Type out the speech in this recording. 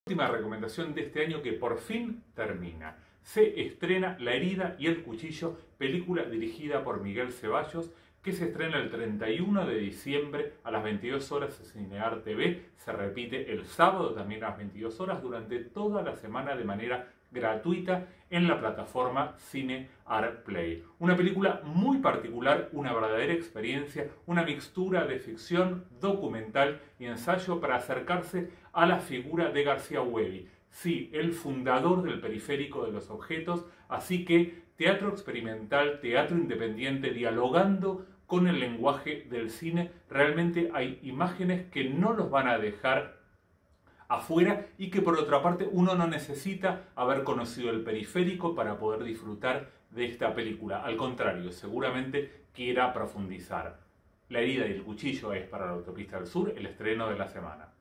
Última recomendación de este año que por fin termina. Se estrena La herida y el cuchillo, película dirigida por Miguel Ceballos, que se estrena el 31 de diciembre a las 22 horas en Cinear TV. Se repite el sábado también a las 22 horas durante toda la semana de manera gratuita en la plataforma Cinear Play. Una película muy particular, una verdadera experiencia, una mixtura de ficción, documental y ensayo para acercarse a la figura de García Huevi. Sí, el fundador del Periférico de los Objetos, así que teatro experimental, teatro independiente, dialogando con el lenguaje del cine. Realmente hay imágenes que no los van a dejar afuera y que por otra parte uno no necesita haber conocido el Periférico para poder disfrutar de esta película. Al contrario, seguramente quiera profundizar. La herida y el cuchillo es para la Autopista del Sur el estreno de la semana.